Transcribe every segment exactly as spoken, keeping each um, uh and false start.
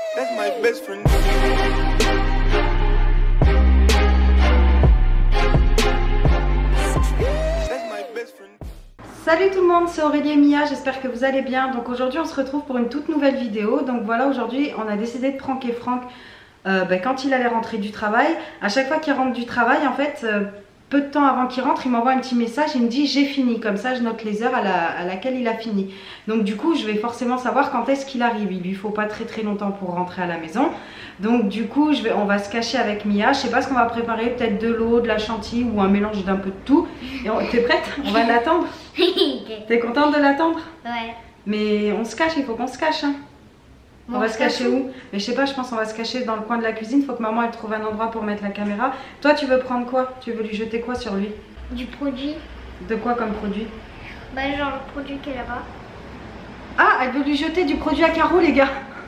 That's my best friend. Salut tout le monde, c'est Aurélie et Mia, j'espère que vous allez bien. Donc aujourd'hui on se retrouve pour une toute nouvelle vidéo. Donc voilà, aujourd'hui on a décidé de pranker Franck euh, bah, quand il allait rentrer du travail. À chaque fois qu'il rentre du travail, en fait, euh, peu de temps avant qu'il rentre, il m'envoie un petit message, il me dit j'ai fini. Comme ça je note les heures à, la, à laquelle il a fini. Donc du coup je vais forcément savoir quand est-ce qu'il arrive. Il lui faut pas très très longtemps pour rentrer à la maison. Donc du coup je vais, on va se cacher avec Mia. Je sais pas ce qu'on va préparer, peut-être de l'eau, de la chantilly ou un mélange d'un peu de tout. T'es prête? On va l'attendre. T'es contente de l'attendre? Ouais. Mais on se cache, il faut qu'on se cache. Hein. On, on va se cacher où? Mais je sais pas, je pense qu'on va se cacher dans le coin de la cuisine. Faut que maman elle trouve un endroit pour mettre la caméra. Toi tu veux prendre quoi? Tu veux lui jeter quoi sur lui? Du produit. De quoi comme produit? Bah genre le produit qu'elle a là-bas. Ah, elle veut lui jeter du produit à carreaux les gars.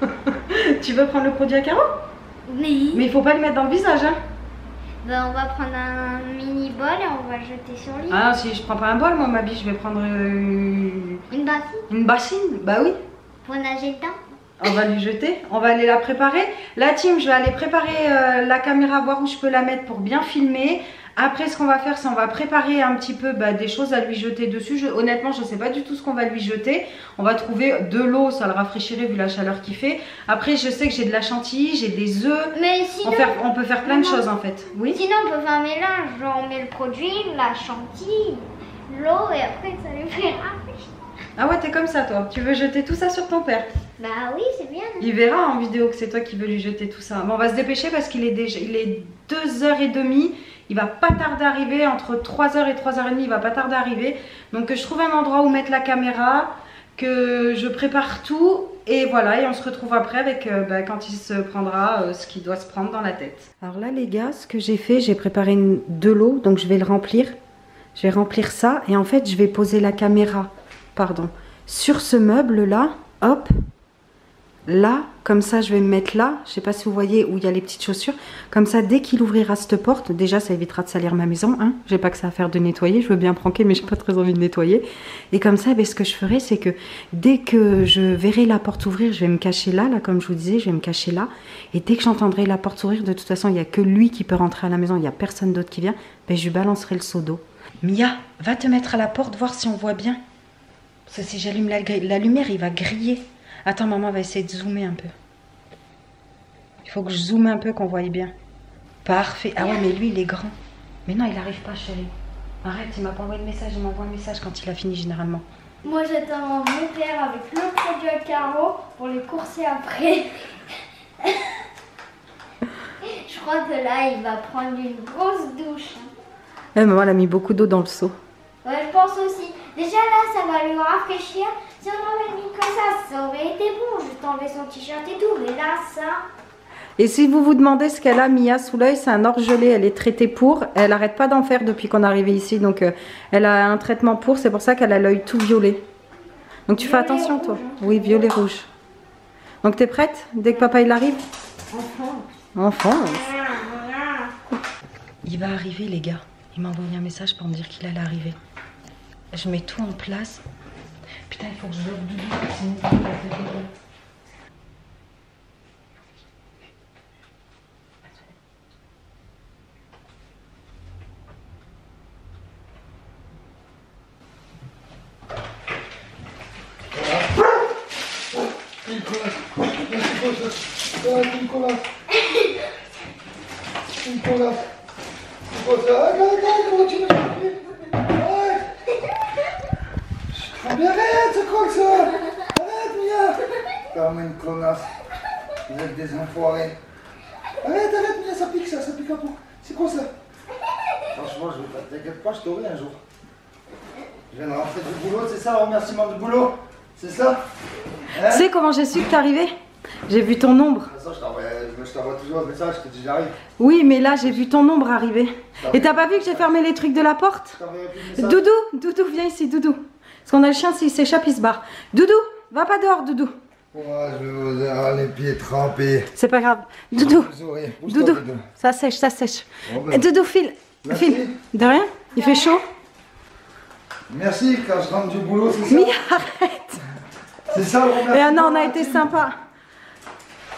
Tu veux prendre le produit à carreaux? Oui. Mais il faut pas le mettre dans le visage hein. Bah on va prendre un mini bol et on va le jeter sur lui. Ah si je prends pas un bol moi ma bille, je vais prendre euh... une bassine. Une bassine? Bah oui. Pour nager dedans. On va lui jeter, on va aller la préparer. La team, je vais aller préparer euh, la caméra, voir où je peux la mettre pour bien filmer. Après ce qu'on va faire, c'est on va préparer un petit peu bah, des choses à lui jeter dessus. Je, honnêtement, je ne sais pas du tout ce qu'on va lui jeter. On va trouver de l'eau, ça le rafraîchirait vu la chaleur qu'il fait. Après, je sais que j'ai de la chantilly, j'ai des œufs. Mais sinon, on, faire, on peut faire plein de choses en fait. Oui. Sinon, on peut faire un mélange. Genre, on met le produit, la chantilly, l'eau et après ça lui fait rafraîchir. Ah ouais, t'es comme ça toi. Tu veux jeter tout ça sur ton père? Bah oui, c'est bien. Il verra en vidéo que c'est toi qui veux lui jeter tout ça. Bon, on va se dépêcher parce qu'il est déjà, il est deux heures trente. Il va pas tarder à arriver, entre trois heures et trois heures trente, il va pas tarder à arriver. Donc que je trouve un endroit où mettre la caméra, que je prépare tout et voilà, et on se retrouve après avec euh, bah, quand il se prendra euh, ce qu'il doit se prendre dans la tête. Alors là les gars, ce que j'ai fait, j'ai préparé une, de l'eau, donc je vais le remplir. Je vais remplir ça et en fait je vais poser la caméra, pardon, sur ce meuble là, hop. Là, comme ça, je vais me mettre là. Je sais pas si vous voyez où il y a les petites chaussures. Comme ça, dès qu'il ouvrira cette porte, déjà, ça évitera de salir ma maison. Hein. J'ai pas que ça à faire de nettoyer. Je veux bien pranker, mais j'ai pas très envie de nettoyer. Et comme ça, ben, ce que je ferai, c'est que dès que je verrai la porte ouvrir, je vais me cacher là, là, comme je vous disais, je vais me cacher là. Et dès que j'entendrai la porte s'ouvrir, de toute façon, il n'y a que lui qui peut rentrer à la maison. Il n'y a personne d'autre qui vient. Ben, je lui balancerai le seau d'eau. Mia, va te mettre à la porte, voir si on voit bien. Parce que si j'allume la, la lumière, il va griller. Attends, maman va essayer de zoomer un peu. Il faut que je zoome un peu, qu'on voie bien. Parfait. Ah ouais, mais lui, il est grand. Mais non, il n'arrive pas, chérie. Arrête, il m'a pas envoyé de message. Il m'envoie un message quand il a fini, généralement. Moi, j'attends mon père avec le produit à carreaux pour les courser après. Je crois que là, il va prendre une grosse douche. Eh, maman, elle a mis beaucoup d'eau dans le seau. Ouais, je pense aussi. Déjà là, ça va lui rafraîchir. Si on avait mis comme ça, ça aurait été bon. Juste enlever son t-shirt et tout. Mais là, ça... Et si vous vous demandez ce qu'elle a, Mia, sous l'œil, c'est un orgelé. Elle est traitée pour. Elle n'arrête pas d'en faire depuis qu'on est arrivé ici. Donc, euh, elle a un traitement pour. C'est pour ça qu'elle a l'œil tout violet. Donc, tu violet fais attention, rouge, toi. Hein. Oui, violet rouge. Donc, t'es prête dès que papa il arrive? Enfant. Enfant. Il va arriver, les gars. Il m'a envoyé un message pour me dire qu'il allait arriver. Je mets tout en place. Putain, il faut que je bloque Doudou, sinon il va se réveiller. Nicolas, Nicolas, Nicolas, Nicolas, arrête, arrête, comment tu m'as fait? Arrête! Mais arrête, c'est quoi que ça? Arrête, Mia! Comme une connasse, vous êtes des enfoirés. Arrête, arrête, Mia, ça pique ça, ça pique un peu. C'est quoi ça? Franchement, je vais pas, t'inquiète pas, je t'aurai un jour. Je viens de rentrer du boulot, c'est ça, le remerciement du boulot? C'est ça? Hein? Tu sais comment j'ai su que t'arrivais? J'ai vu ton ombre. De toute façon, je t'envoie toujours un message, je te dis j'arrive. Oui, mais là, j'ai vu ton ombre arriver. Et t'as pas vu que j'ai fermé les trucs de la porte? Doudou, Doudou, viens ici, Doudou. Parce qu'on a le chien, s'il s'échappe, il se barre. Doudou, va pas dehors, Doudou. Moi, je vais vous avoir les pieds trempés. C'est pas grave. Doudou, Doudou, Doudou. ça sèche, ça sèche. Oh ben. Doudou, file, Merci. file. De rien, il fait chaud. Merci, quand je rentre du boulot, c'est ça? Mais arrête. C'est ça le remerciement. Et ah non, on a été sympa.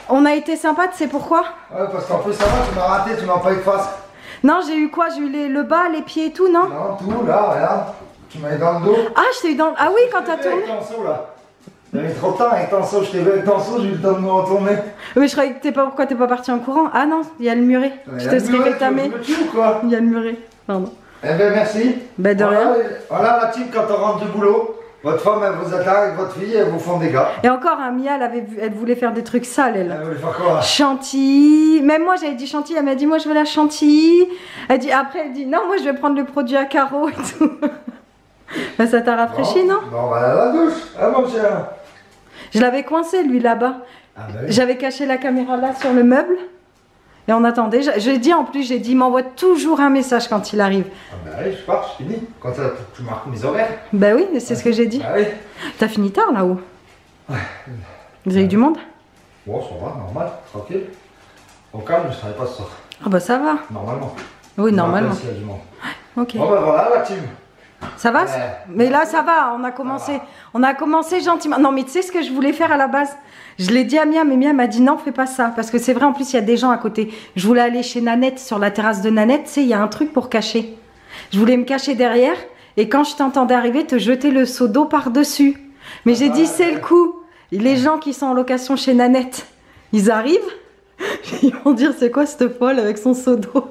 On a été sympa, tu sais pourquoi? Ouais, parce qu'en plus, ça va, tu m'as raté, tu m'as pas eu de face. Non, j'ai eu quoi? J'ai eu les, le bas, les pieds et tout, non? Non, tout, là, regarde. Tu m'as eu dans le dos. Ah, je t'ai eu dans... Ah oui, quand t'as tourné. Avec ton saut, là. J'avais trop de temps avec ton saut, je t'ai vu avec ton saut, j'ai eu le temps de me retourner. Oui, je croyais que t'es pas... Pourquoi t'es pas parti en courant? Ah non, il y a le muret. Ouais, Je te serais rétamé. quoi. Il y a le muret. Pardon. Eh ben merci. Ben de voilà, rien. Voilà la team quand on rentre du boulot. Votre femme, elle vous êtes là avec votre fille, elle vous font des gars. Et encore, hein, Mia, elle, avait vu... elle voulait faire des trucs sales, elle. Elle voulait faire quoi? Chantilly. Même moi, j'avais dit chantilly. Elle m'a dit, moi, je veux la chantilly. Elle dit, après, elle dit, non, moi, je vais prendre le produit à carreaux et tout. Ben, ça t'a rafraîchi, bon, non? Bon, on va aller à la douche. Ah, mon cher. Je l'avais coincé, lui, là-bas. Ah, bah oui. J'avais caché la caméra là sur le meuble. Et on attendait. J'ai dit en plus, j'ai dit, il m'envoie toujours un message quand il arrive. Ah, bah oui, je pars, je finis. Quand ça, tu marques mes horaires. Bah oui, c'est ce que j'ai dit. Bah oui. T'as fini tard là-haut? Ouais. Vous avez eu du monde? Bon, ça va, normal, tranquille. Au calme, je travaille pas ce soir. Ah bah ça va. Normalement. Oui, normalement. S'il y a du monde. Ok. Bon, bah voilà la team. Ça va? Ouais. Mais là, ça va. On a commencé, on a commencé gentiment. Non, mais tu sais ce que je voulais faire à la base? Je l'ai dit à Mia, mais Mia m'a dit non, fais pas ça. Parce que c'est vrai, en plus, il y a des gens à côté. Je voulais aller chez Nanette, sur la terrasse de Nanette. Tu sais, il y a un truc pour cacher. Je voulais me cacher derrière. Et quand je t'entendais arriver, te jeter le seau d'eau par-dessus. Mais j'ai dit, c'est le coup. Les gens qui sont en location chez Nanette, ils arrivent. Ils vont dire, c'est quoi cette folle avec son seau d'eau?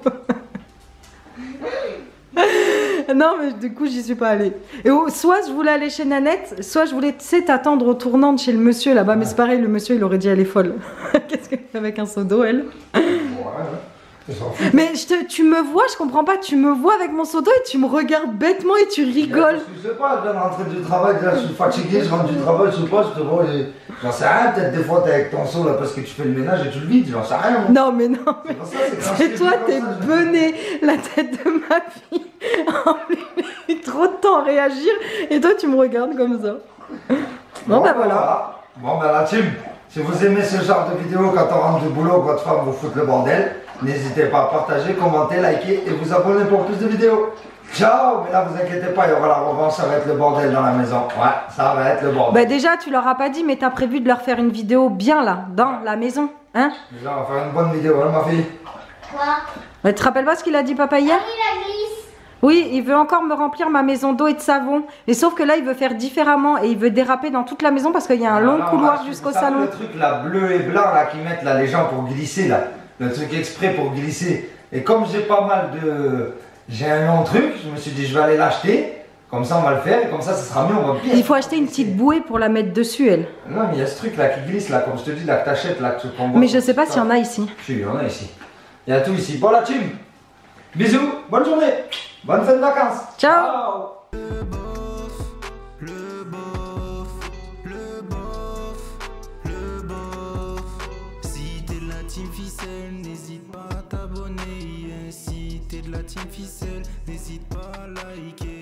Non, mais du coup, j'y suis pas allée. Et oh, soit je voulais aller chez Nanette, soit je voulais, tu sais, t'attendre au tournant de chez le monsieur là-bas. Ouais. Mais c'est pareil, le monsieur, il aurait dit, elle est folle. Qu'est-ce qu'elle fait avec un seau d'eau, elle? Ouais, ouais. Mais je te, tu me vois, je comprends pas, tu me vois avec mon seau d'eau et tu me regardes bêtement et tu rigoles. Je sais pas, je viens de rentrer du travail, là, je suis fatigué, je rentre du travail, je sais pas, je te vois, j'en sais rien, peut-être des fois t'es avec ton seau là parce que tu fais le ménage et tu le vides, j'en sais rien. Moi. Non, mais non, mais c'est toi, t'es bené la tête de ma fille. Il a trop de temps à réagir et toi, tu me regardes comme ça. Bon, bon bah voilà. voilà. Bon, bah la team, si vous aimez ce genre de vidéo quand on rentre du boulot, votre femme vous fout le bordel. N'hésitez pas à partager, commenter, liker et vous abonner pour plus de vidéos. Ciao. Mais là, vous inquiétez pas, il y aura la revanche, ça va être le bordel dans la maison. Ouais, ça va être le bordel. Bah déjà, tu leur as pas dit, mais t'as prévu de leur faire une vidéo bien là, dans la maison, hein? Déjà, on va faire une bonne vidéo, hein, ma fille? Quoi? Mais tu te rappelles pas ce qu'il a dit papa hier? Ah oui, la glisse. Oui, il veut encore me remplir ma maison d'eau et de savon. Et sauf que là, il veut faire différemment et il veut déraper dans toute la maison parce qu'il y a un long non, couloir jusqu'au salon. Le truc là, bleu et blanc là, qu'ils mettent là, les gens pour glisser là. Le truc exprès pour glisser. Et comme j'ai pas mal de... J'ai un long truc, je me suis dit je vais aller l'acheter. Comme ça on va le faire et comme ça ça sera mieux, on va bien. Il faut acheter une petite bouée pour la mettre dessus, elle. Non mais il y a ce truc là qui glisse là, comme je te dis là que t'achètes là, que tu prends. Mais je sais pas s'il y en a ici. Si, il y en a ici. Il y a tout ici. Bon la team, bisous, bonne journée, bonne fin de vacances. Ciao, Ciao. Team Ficelle, n'hésite pas à t'abonner. Si t'es de la Team Ficelle, n'hésite pas à liker.